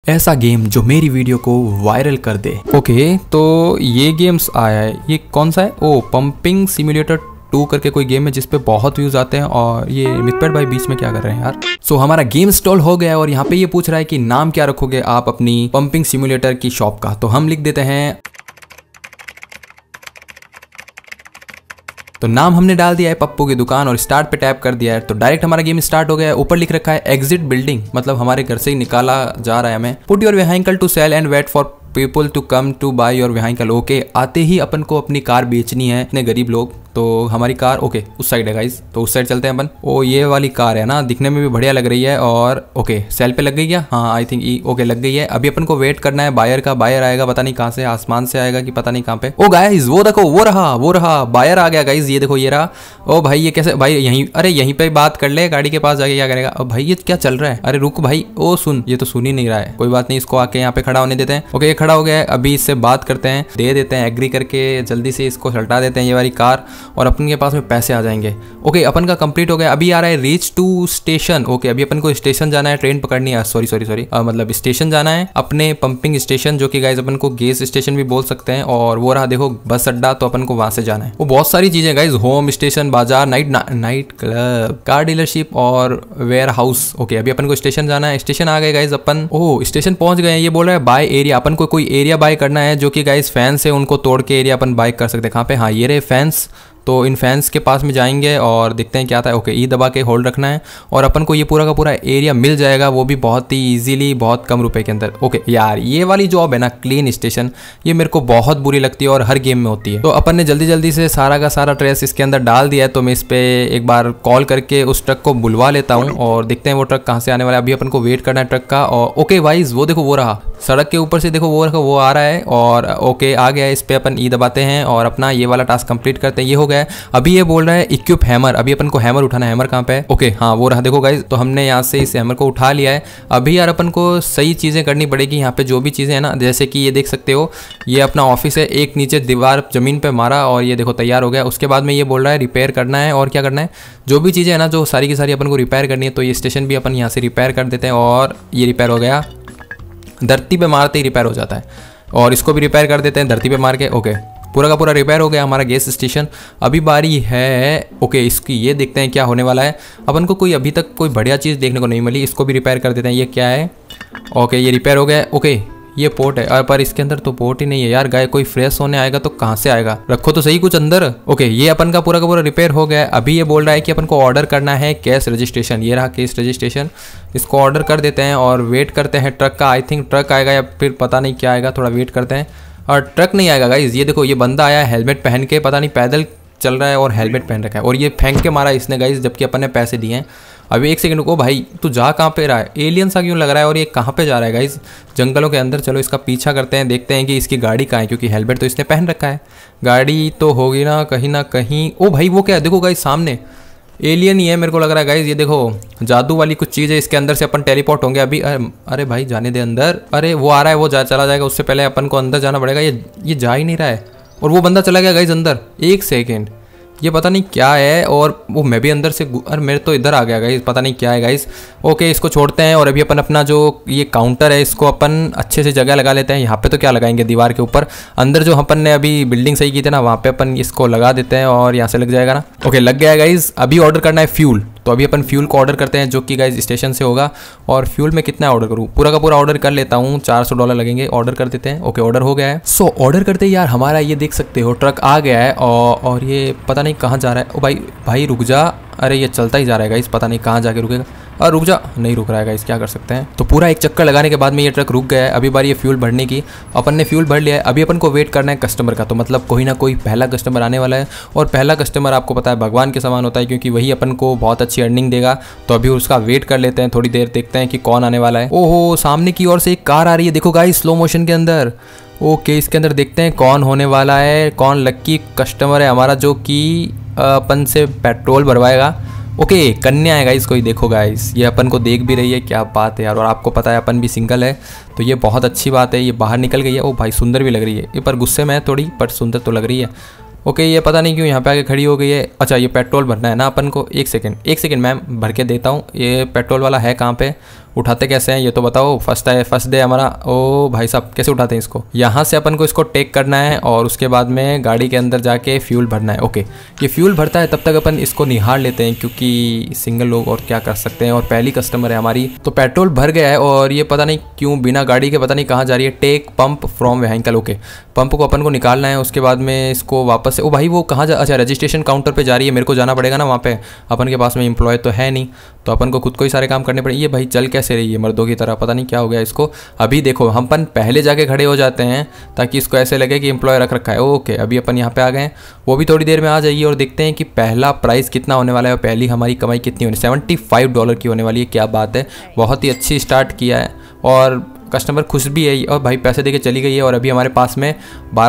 ऐसा गेम जो मेरी वीडियो को वायरल कर दे। ओके, तो ये गेम्स आया है, ये कौन सा है? ओ, पंपिंग सिमुलेटर 2 करके कोई गेम है जिसपे बहुत व्यूज आते हैं। और ये मिथपेट भाई बीच में क्या कर रहे हैं यार? सो हमारा गेम इंस्टॉल हो गया है और यहाँ पे ये पूछ रहा है कि नाम क्या रखोगे आप अपनी पंपिंग सिमुलेटर की शॉप का। तो हम लिख देते हैं, तो नाम हमने डाल दिया है पप्पू की दुकान और स्टार्ट पे टैप कर दिया है। तो डायरेक्ट हमारा गेम स्टार्ट हो गया है। ऊपर लिख रखा है एग्जिट बिल्डिंग, मतलब हमारे घर से ही निकाला जा रहा है हमें। Put your vehicle to sell and wait for people to come to buy your vehicle. Okay, आते ही अपन को अपनी कार बेचनी है, इतने गरीब लोग। तो हमारी कार ओके उस साइड है गाइस, तो उस साइड चलते हैं अपन। ओ, ये वाली कार है ना, दिखने में भी बढ़िया लग रही है। और ओके, सेल पे लग गई क्या? हाँ आई थिंक ओके लग गई है। अभी अपन को वेट करना है बायर का। बायर आएगा पता नहीं कहाँ से, आसमान से आएगा कि पता नहीं कहाँ पे। ओ गाइस, वो देखो, वो रहा बायर आ गया गाइस, ये देखो ये रहा। ओ भाई ये कैसे भाई? यहीं, अरे यहीं पे बात कर ले, गाड़ी के पास जाके क्या करेगा? अब भाई ये क्या चल रहा है? अरे रुक भाई, ओ सुन, ये तो सुन ही नहीं रहा है। कोई बात नहीं, इसको आके यहाँ पे खड़ा होने देते हैं। ओके, ये खड़ा हो गया है। अभी इससे बात करते हैं, दे देते हैं एग्री करके, जल्दी से इसको हटा देते हैं ये वाली कार और अपन के पास में पैसे आ जाएंगे। ओके, अपन का कंप्लीट हो गया। अभी आ रहा है रीच टू स्टेशन। ओके, अभी अपन को स्टेशन जाना है, ट्रेन पकड़नी है। सॉरी मतलब स्टेशन जाना है, अपने पंपिंग स्टेशन, जो कि गाइस अपन को गैस स्टेशन भी बोल सकते हैं। और वो रहा देखो बस अड्डा, तो अपन को वहां से जाना है। वो बहुत सारी चीजें गाइस, होम स्टेशन, बाजार, नाइट क्लब, कार डीलरशिप और वेयर हाउस। ओके, अभी अपन को स्टेशन जाना है। स्टेशन आ गए गाइस अपन। ओह, स्टेशन पहुंच गए हैं। ये बोल रहा है बाय एरिया, अपन को कोई एरिया बाय करना है, जो कि गाइस फैंस है, उनको तोड़ के एरिया अपन बाय कर सकते हैं। कहाँ पे? हाँ ये रहे फैंस। तो इन फैंस के पास में जाएंगे और देखते हैं क्या आता है। ओके, ई दबा के होल्ड रखना है और अपन को ये पूरा का पूरा एरिया मिल जाएगा, वो भी बहुत ही इजीली, बहुत कम रुपए के अंदर। ओके यार, ये वाली जॉब है ना क्लीन स्टेशन, ये मेरे को बहुत बुरी लगती है और हर गेम में होती है। तो अपन ने जल्दी जल्दी से सारा का सारा ट्रेस इसके अंदर डाल दिया है। तो मैं इस पे एक बार कॉल करके उस ट्रक को बुलवा लेता हूँ और देखते हैं वो ट्रक कहाँ से आने वाला है। अभी अपन को वेट करना है ट्रक का। और ओके वाइज, वो देखो वो रहा सड़क के ऊपर से, देखो वो आ रहा है। और ओके आ गया, इस पे अपन ई दबाते हैं और अपना ये वाला टास्क कंप्लीट करते हैं। ये हो गया है। अभी ये बोल रहा है इक्विप हैमर, अभी अपन को हैमर उठाना है। हैमर कहाँ पे है? ओके हाँ वो रहा, देखो गाइस, तो हमने यहाँ से इस हैमर को उठा लिया है। अभी यार अपन को सही चीज़ें करनी पड़ेगी यहाँ पे, जो भी चीज़ें हैं ना, जैसे कि ये देख सकते हो, ये अपना ऑफिस है। एक नीचे दीवार जमीन पे मारा और ये देखो तैयार हो गया। उसके बाद में ये बोल रहा है रिपेयर करना है और क्या करना है, जो भी चीज़ें है ना, जो सारी की सारी अपन को रिपेयर करनी है। तो ये स्टेशन भी अपन यहाँ से रिपेयर कर देते हैं और ये रिपेयर हो गया। धरती पे मारते ही रिपेयर हो जाता है। और इसको भी रिपेयर कर देते हैं धरती पे मार के। ओके, पूरा का पूरा रिपेयर हो गया हमारा गैस स्टेशन। अभी बारी है ओके इसकी, ये देखते हैं क्या होने वाला है। अपन को कोई अभी तक कोई बढ़िया चीज़ देखने को नहीं मिली, इसको भी रिपेयर कर देते हैं। ये क्या है? ओके ये रिपेयर हो गया। ओके ये पोर्ट है, पर इसके अंदर तो पोर्ट ही नहीं है यार। गाय कोई फ्रेश होने आएगा तो कहाँ से आएगा? रखो तो सही कुछ अंदर। ओके, ये अपन का पूरा रिपेयर हो गया है। अभी ये बोल रहा है कि अपन को ऑर्डर करना है कैश रजिस्ट्रेशन। ये रहा केस रजिस्ट्रेशन, इसको ऑर्डर कर देते हैं और वेट करते हैं ट्रक का। आई थिंक ट्रक आएगा या फिर पता नहीं क्या आएगा, थोड़ा वेट करते हैं। और ट्रक नहीं आएगा गाइज, ये देखो ये बंदा आया हेलमेट पहन के, पता नहीं पैदल चल रहा है और हेलमेट पहन रखा है और ये फेंक के मारा इसने गाइज, जबकि अपन ने पैसे दिए हैं। अभी एक सेकंड को भाई, तू जा कहाँ पे रहा है? एलियन सा क्यों लग रहा है? और ये कहाँ पे जा रहा है गाइज? जंगलों के अंदर। चलो इसका पीछा करते हैं, देखते हैं कि इसकी गाड़ी कहाँ है, क्योंकि हेलमेट तो इसने पहन रखा है। गाड़ी तो होगी ना कहीं। ओ भाई वो क्या है? देखो गाइज सामने एलियन ही है मेरे को लग रहा है गाइज। ये देखो जादू वाली कुछ चीज़ है, इसके अंदर से अपन टेलीपोर्ट होंगे अभी। अरे भाई जाने दे अंदर। अरे वो आ रहा है, वो चला जाएगा, उससे पहले अपन को अंदर जाना पड़ेगा। ये जा ही नहीं रहा है और वो बंदा चला गया गाइज अंदर। एक सेकेंड, ये पता नहीं क्या है। और वो मैं भी अंदर से, अरे मेरे तो इधर आ गया गाइस, पता नहीं क्या है गाइस। ओके इसको छोड़ते हैं और अभी अपन अपना जो ये काउंटर है, इसको अपन अच्छे से जगह लगा लेते हैं। यहाँ पे तो क्या लगाएंगे, दीवार के ऊपर। अंदर जो अपन ने अभी बिल्डिंग सही की थी ना, वहाँ पे अपन इसको लगा देते हैं और यहाँ से लग जाएगा ना। ओके लग गया है गाइस। अभी ऑर्डर करना है फ्यूल, तो अभी अपन फ्यूल को ऑर्डर करते हैं, जो कि गाइस स्टेशन से होगा। और फ्यूल में कितना ऑर्डर करूँ? पूरा का पूरा ऑर्डर कर लेता हूँ, $400 लगेंगे। ऑर्डर कर देते हैं। ओके ऑर्डर हो गया है। सो ऑर्डर करते ही यार हमारा ये देख सकते हो ट्रक आ गया है और ये पता नहीं कहाँ जा रहा है। ओ भाई रुक जा। अरे ये चलता ही जा रहा है गाइस, पता नहीं कहाँ जाके रुकेगा। और रुक जा, नहीं रुक रहा है गाइस, क्या कर सकते हैं। तो पूरा एक चक्कर लगाने के बाद में ये ट्रक रुक गया है। अभी बारी ये फ्यूल भरने की, अपन ने फ्यूल भर लिया है। अभी अपन को वेट करना है कस्टमर का, तो मतलब कोई ना कोई पहला कस्टमर आने वाला है। और पहला कस्टमर आपको पता है भगवान के समान होता है, क्योंकि वही अपन को बहुत अच्छी अर्निंग देगा। तो अभी उसका वेट कर लेते हैं थोड़ी देर, देखते हैं कि कौन आने वाला है। ओहो सामने की ओर से एक कार आ रही है, देखो गाइस स्लो मोशन के अंदर। ओके इसके अंदर देखते हैं कौन होने वाला है, कौन लक्की कस्टमर है हमारा, जो कि अपन से पेट्रोल भरवाएगा। ओके कन्या है गाइस कोई, देखो गाइस ये अपन को देख भी रही है, क्या बात है यार। और आपको पता है अपन भी सिंगल है, तो ये बहुत अच्छी बात है। ये बाहर निकल गई है। ओ भाई सुंदर भी लग रही है ये, पर गुस्से में है थोड़ी, पर सुंदर तो लग रही है। ओके ये पता नहीं क्यों यहाँ पे आके खड़ी हो गई है। अच्छा ये पेट्रोल भरना है ना अपन को। एक सेकंड मैम भर के देता हूँ। ये पेट्रोल वाला है कहाँ पे? उठाते कैसे हैं ये तो बताओ। फर्स्ट डे हमारा। ओ भाई साहब कैसे उठाते हैं इसको? यहाँ से अपन को इसको टेक करना है और उसके बाद में गाड़ी के अंदर जाके फ्यूल भरना है। ओके, ये फ्यूल भरता है तब तक अपन इसको निहार लेते हैं क्योंकि सिंगल लोग और क्या कर सकते हैं। और पहली कस्टमर है हमारी, तो पेट्रोल भर गया है और ये पता नहीं क्यों बिना गाड़ी के पता नहीं कहाँ जा रही है। Take pump from vehicle. Okay, pump को अपन को निकालना है, उसके बाद में इसको वापस से। ओ भाई वो कहाँ जा, अच्छा रजिस्ट्रेशन काउंटर पे जा रही है, मेरे को जाना पड़ेगा ना वहाँ पे। अपन के पास में एम्प्लॉय तो है नहीं, तो अपन को खुद को ही सारे काम करने पड़ेंगे। ये भाई चल कैसे रही है मर्दों की तरह, पता नहीं क्या हो गया इसको। अभी देखो हम अपन पहले जाके खड़े हो जाते हैं ताकि इसको ऐसे लगे कि एम्प्लॉय रख रखा है। ओके, अभी अपन यहाँ पे आ गए हैं, वो भी थोड़ी देर में आ जाइए और देखते हैं कि पहला प्राइस कितना होने वाला है और पहली हमारी कमाई कितनी होनी। $75 की होने वाली है। क्या बात है, बहुत ही अच्छी स्टार्ट किया है और कस्टमर खुश भी है और भाई पैसे देके चली गई है। और अभी हमारे पास में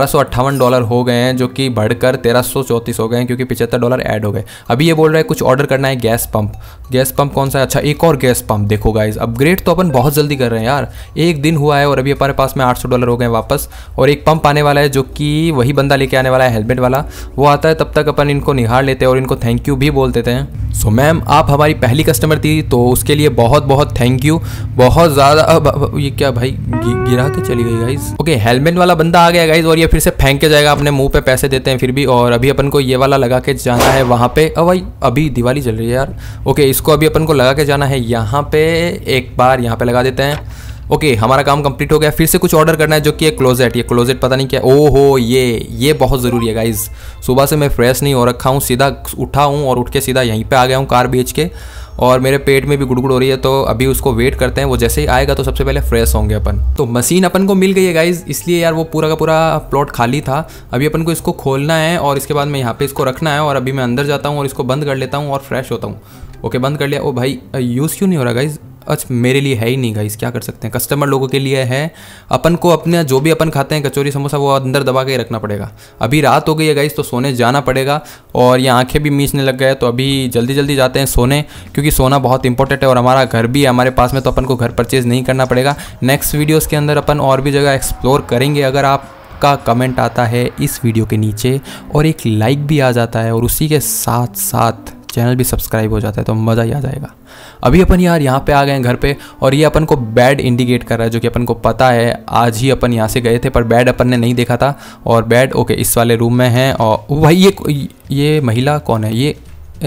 $1258 हो गए हैं जो कि बढ़कर $1334 हो गए हैं क्योंकि $75 ऐड हो गए। अभी ये बोल रहा है कुछ ऑर्डर करना है गैस पंप। गैस पंप कौन सा है? अच्छा एक और गैस पंप। देखो गाइज अपग्रेड तो अपन बहुत जल्दी कर रहे हैं यार, एक दिन हुआ है और अभी हमारे पास में $800 हो गए वापस। और एक पंप आने वाला है जो कि वही बंदा लेके आने वाला है हेलमेट वाला, वो आता है तब तक अपन इनको निहार लेते हैं और इनको थैंक यू भी बोल देते हैं। सो मैम आप हमारी पहली कस्टमर थी तो उसके लिए बहुत बहुत थैंक यू, बहुत ज़्यादा। ये क्या भाई गिरा के चली गई गाइज। ओके, हेलमेट वाला बंदा आ गया गाइज और ये फिर से फेंक के जाएगा अपने मुंह पे, पैसे देते हैं फिर भी। और अभी अपन को ये वाला लगा के जाना है वहाँ पे। अब भाई अभी दिवाली चल रही है यार। ओके, इसको अभी अपन को लगा के जाना है यहाँ पे, एक बार यहाँ पे लगा देते हैं। ओके, हमारा काम कंप्लीट हो गया। फिर से कुछ ऑर्डर करना है जो कि एक क्लोजेट। ये क्लोजेट पता नहीं क्या, ओहो ये बहुत ज़रूरी है गाइज। सुबह से मैं फ्रेश नहीं हो रखा हूँ, सीधा उठा हूँ और उठ के सीधा यहीं पे आ गया हूँ कार बेच के, और मेरे पेट में भी गुड़गुड़ हो रही है। तो अभी उसको वेट करते हैं, वो जैसे ही आएगा तो सबसे पहले फ्रेश होंगे अपन। तो मशीन अपन को मिल गई है गाइज, इसलिए यार वो पूरा का पूरा प्लॉट खाली था। अभी अपन को इसको खोलना है और इसके बाद में यहाँ पे इसको रखना है। और अभी मैं अंदर जाता हूँ और इसको बंद कर लेता हूँ और फ्रेश होता हूँ। ओके, बंद कर लिया। ओ भाई यूज़ क्यों नहीं हो रहा गाइज? अच्छा मेरे लिए है ही नहीं गाइस, क्या कर सकते हैं, कस्टमर लोगों के लिए है। अपन को अपने जो भी अपन खाते हैं कचौरी समोसा वो अंदर दबा के रखना पड़ेगा। अभी रात हो गई है गाइस तो सोने जाना पड़ेगा और ये आंखें भी मीचने लग गए, तो अभी जल्दी जल्दी जाते हैं सोने क्योंकि सोना बहुत इंपॉर्टेंट है। और हमारा घर भी है हमारे पास में, तो अपन को घर परचेज़ नहीं करना पड़ेगा। नेक्स्ट वीडियोज़ के अंदर अपन और भी जगह एक्सप्लोर करेंगे। अगर आपका कमेंट आता है इस वीडियो के नीचे और एक लाइक भी आ जाता है और उसी के साथ साथ चैनल भी सब्सक्राइब हो जाता है तो मज़ा ही आ जाएगा। अभी अपन यार यहाँ पे आ गए हैं घर पे और ये अपन को बेड इंडिकेट कर रहा है जो कि अपन को पता है, आज ही अपन यहाँ से गए थे पर बेड अपन ने नहीं देखा था। और बेड ओके इस वाले रूम में है। और भाई ये महिला कौन है? ये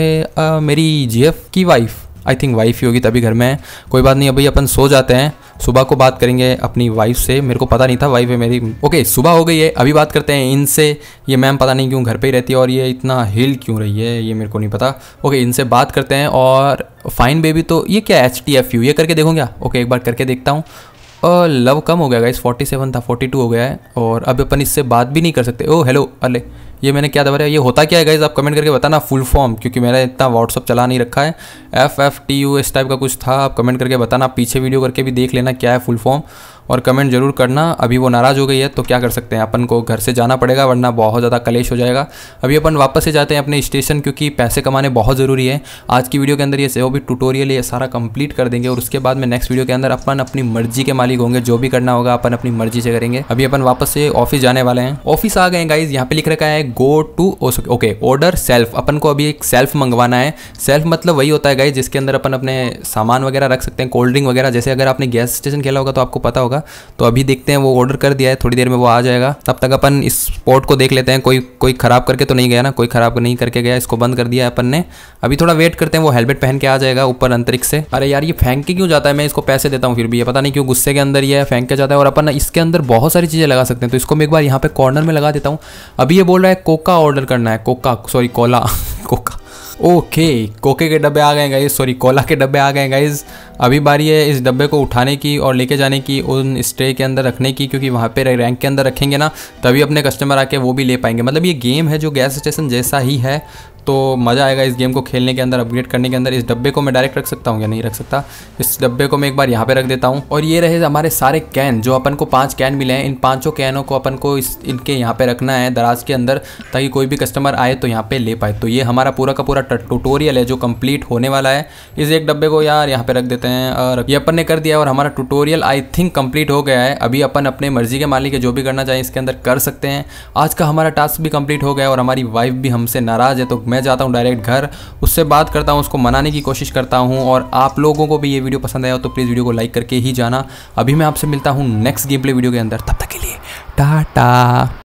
मेरी जीएफ की वाइफ, आई थिंक वाइफ ही होगी तभी घर में है। कोई बात नहीं, अभी अपन सो जाते हैं, सुबह को बात करेंगे अपनी वाइफ से। मेरे को पता नहीं था वाइफ है मेरी। ओके सुबह हो गई है, अभी बात करते हैं इनसे। ये मैम पता नहीं क्यों घर पे ही रहती है और ये इतना हिल क्यों रही है ये मेरे को नहीं पता। ओके इनसे बात करते हैं। और फाइन बेबी तो ये क्या HTFU ये करके देखो क्या? ओके एक बार करके देखता हूँ। लव कम हो गया गाइस, 47 था 42 हो गया है और अब अपन इससे बात भी नहीं कर सकते। ओ हेलो, अरे ये मैंने क्या दबा रहा है, ये होता क्या है गाइस? आप कमेंट करके बताना फुल फॉर्म, क्योंकि मैंने इतना व्हाट्सअप चला नहीं रखा है। FFTU इस टाइप का कुछ था, आप कमेंट करके बताना, पीछे वीडियो करके भी देख लेना क्या है फुल फॉर्म और कमेंट जरूर करना। अभी वो नाराज़ हो गई है तो क्या कर सकते हैं, अपन को घर से जाना पड़ेगा वरना बहुत ज़्यादा कलेश हो जाएगा। अभी अपन वापस से जाते हैं अपने स्टेशन क्योंकि पैसे कमाने बहुत ज़रूरी है। आज की वीडियो के अंदर ये जो भी ट्यूटोरियल ये सारा कंप्लीट कर देंगे और उसके बाद में नेक्स्ट वीडियो के अंदर अपन अपनी मर्जी के मालिक होंगे, जो भी करना होगा अपन अपनी मर्जी से करेंगे। अभी अपन वापस से ऑफिस जाने वाले हैं। ऑफिस आ गए हैं गाइज, यहाँ पे लिख रखा है go to okay order self. अपन को अभी एक सेल्फ मंगवाना है। सेल्फ मतलब वही होता है गाइज जिसके अंदर अपन अपने सामान वगैरह रख सकते हैं, कोल्ड ड्रिंक वगैरह। जैसे अगर आपने गैस स्टेशन खेला होगा तो आपको पता होगा। तो अभी देखते हैं, वो ऑर्डर कर दिया है, थोड़ी देर में वो आ जाएगा। तब तक अपन इस स्पॉट को देख लेते हैं, कोई खराब करके तो नहीं गया ना? कोई खराब नहीं करके गया, इसको बंद कर दिया है अपन ने। अभी थोड़ा वेट करते हैं, वो हेलमेट पहन के आ जाएगा ऊपर अंतरिक्ष से। अरे यार ये फेंक के क्यों जाता है? मैं इसको पैसे देता हूँ फिर भी ये पता नहीं क्यों गुस्से के अंदर ये फेंक के जाता है। और अपन इसके अंदर बहुत सारी चीज़ें लगा सकते हैं, तो इसको मैं एक बार यहाँ पे कॉर्नर में लगा देता हूँ। अभी ये बोल रहा है कोका ऑर्डर करना है, कोला कोका। ओके कोके के डब्बे आ गए गाइस, सॉरी कोला के डब्बे आ गए गाइस। अभी बारी है इस डब्बे को उठाने की और लेके जाने की उन स्टे के अंदर रखने की, क्योंकि वहाँ पे रैंक के अंदर रखेंगे ना तभी अपने कस्टमर आके वो भी ले पाएंगे। मतलब ये गेम है जो गैस स्टेशन जैसा ही है, तो मज़ा आएगा इस गेम को खेलने के अंदर, अपग्रेड करने के अंदर। इस डब्बे को मैं डायरेक्ट रख सकता हूँ या नहीं रख सकता? इस डब्बे को मैं एक बार यहाँ पे रख देता हूँ। और ये रहे हमारे सारे कैन, जो अपन को 5 कैन मिले हैं। इन 5 कैनों को अपन को इनके यहाँ पे रखना है दराज के अंदर, ताकि कोई भी कस्टमर आए तो यहाँ पे ले पाए। तो ये हमारा पूरा का पूरा ट्यूटोरियल है जो कंप्लीट होने वाला है। इस एक डब्बे को यार यहाँ पे रख देते हैं और ये अपन ने कर दिया और हमारा ट्यूटोरियल आई थिंक कंप्लीट हो गया है। अभी अपन अपने मर्जी के मालिक है, जो भी करना चाहे इसके अंदर कर सकते हैं। आज का हमारा टास्क भी कंप्लीट हो गया और हमारी वाइफ भी हमसे नाराज़ है, तो मैं जाता हूँ डायरेक्ट घर, उससे बात करता हूँ, उसको मनाने की कोशिश करता हूँ। और आप लोगों को भी ये वीडियो पसंद आया हो तो प्लीज़ वीडियो को लाइक करके ही जाना। अभी मैं आपसे मिलता हूँ नेक्स्ट गेम प्ले वीडियो के अंदर, तब तक के लिए टाटा।